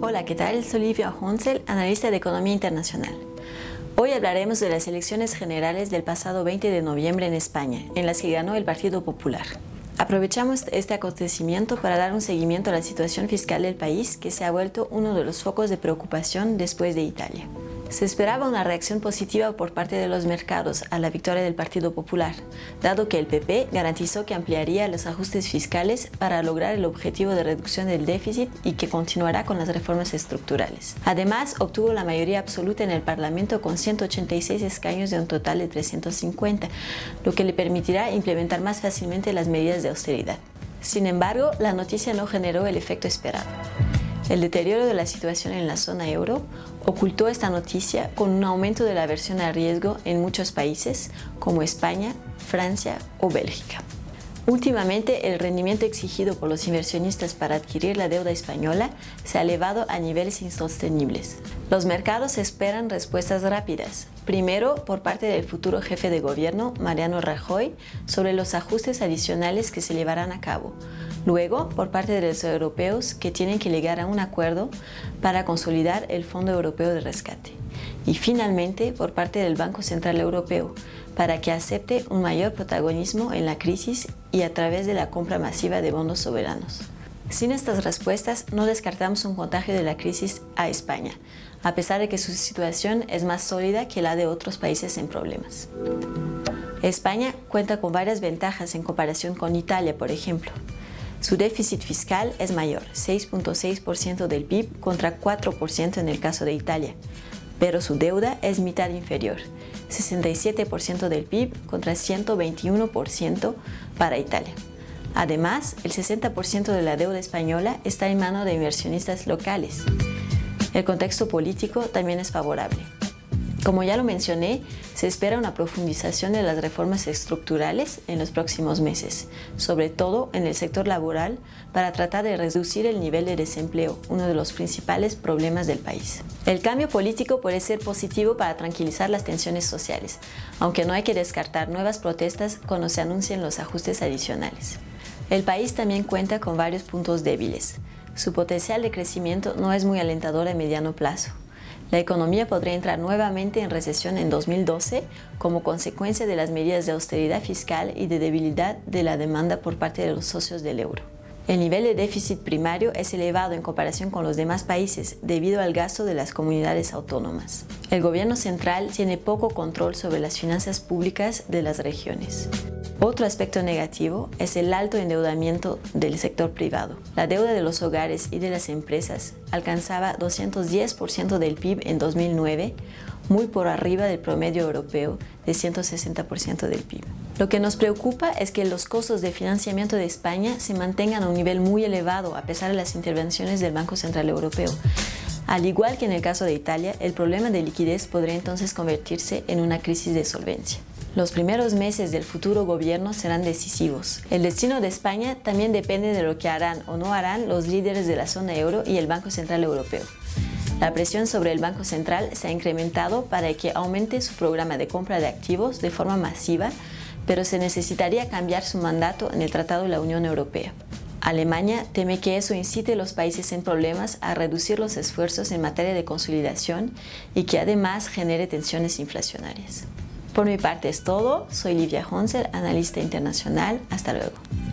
Hola, ¿qué tal? Soy Livia Honsel, analista de Economía Internacional. Hoy hablaremos de las elecciones generales del pasado 20 de noviembre en España, en las que ganó el Partido Popular. Aprovechamos este acontecimiento para dar un seguimiento a la situación fiscal del país, que se ha vuelto uno de los focos de preocupación después de Italia. Se esperaba una reacción positiva por parte de los mercados a la victoria del Partido Popular, dado que el PP garantizó que ampliaría los ajustes fiscales para lograr el objetivo de reducción del déficit y que continuará con las reformas estructurales. Además, obtuvo la mayoría absoluta en el Parlamento con 186 escaños de un total de 350, lo que le permitirá implementar más fácilmente las medidas de austeridad. Sin embargo, la noticia no generó el efecto esperado. El deterioro de la situación en la zona euro ocultó esta noticia con un aumento de la aversión al riesgo en muchos países como España, Francia o Bélgica. Últimamente, el rendimiento exigido por los inversionistas para adquirir la deuda española se ha elevado a niveles insostenibles. Los mercados esperan respuestas rápidas. Primero, por parte del futuro jefe de gobierno, Mariano Rajoy, sobre los ajustes adicionales que se llevarán a cabo. Luego, por parte de los europeos, que tienen que llegar a un acuerdo para consolidar el Fondo Europeo de Rescate. Y finalmente, por parte del Banco Central Europeo, para que acepte un mayor protagonismo en la crisis y a través de la compra masiva de bonos soberanos. Sin estas respuestas, no descartamos un contagio de la crisis a España, a pesar de que su situación es más sólida que la de otros países en problemas. España cuenta con varias ventajas en comparación con Italia, por ejemplo. Su déficit fiscal es mayor, 6.6% del PIB contra 4% en el caso de Italia, pero su deuda es mitad inferior, 67% del PIB contra 121% para Italia. Además, el 60% de la deuda española está en manos de inversionistas locales. El contexto político también es favorable. Como ya lo mencioné, se espera una profundización de las reformas estructurales en los próximos meses, sobre todo en el sector laboral, para tratar de reducir el nivel de desempleo, uno de los principales problemas del país. El cambio político puede ser positivo para tranquilizar las tensiones sociales, aunque no hay que descartar nuevas protestas cuando se anuncien los ajustes adicionales. El país también cuenta con varios puntos débiles. Su potencial de crecimiento no es muy alentador a mediano plazo. La economía podría entrar nuevamente en recesión en 2012 como consecuencia de las medidas de austeridad fiscal y de debilidad de la demanda por parte de los socios del euro. El nivel de déficit primario es elevado en comparación con los demás países debido al gasto de las comunidades autónomas. El gobierno central tiene poco control sobre las finanzas públicas de las regiones. Otro aspecto negativo es el alto endeudamiento del sector privado. La deuda de los hogares y de las empresas alcanzaba 210% del PIB en 2009, muy por arriba del promedio europeo de 160% del PIB. Lo que nos preocupa es que los costos de financiamiento de España se mantengan a un nivel muy elevado a pesar de las intervenciones del Banco Central Europeo. Al igual que en el caso de Italia, el problema de liquidez podría entonces convertirse en una crisis de solvencia. Los primeros meses del futuro gobierno serán decisivos. El destino de España también depende de lo que harán o no harán los líderes de la zona euro y el Banco Central Europeo. La presión sobre el Banco Central se ha incrementado para que aumente su programa de compra de activos de forma masiva, pero se necesitaría cambiar su mandato en el Tratado de la Unión Europea. Alemania teme que eso incite a los países en problemas a reducir los esfuerzos en materia de consolidación y que además genere tensiones inflacionarias. Por mi parte es todo, soy Livia Honsel, analista internacional. Hasta luego.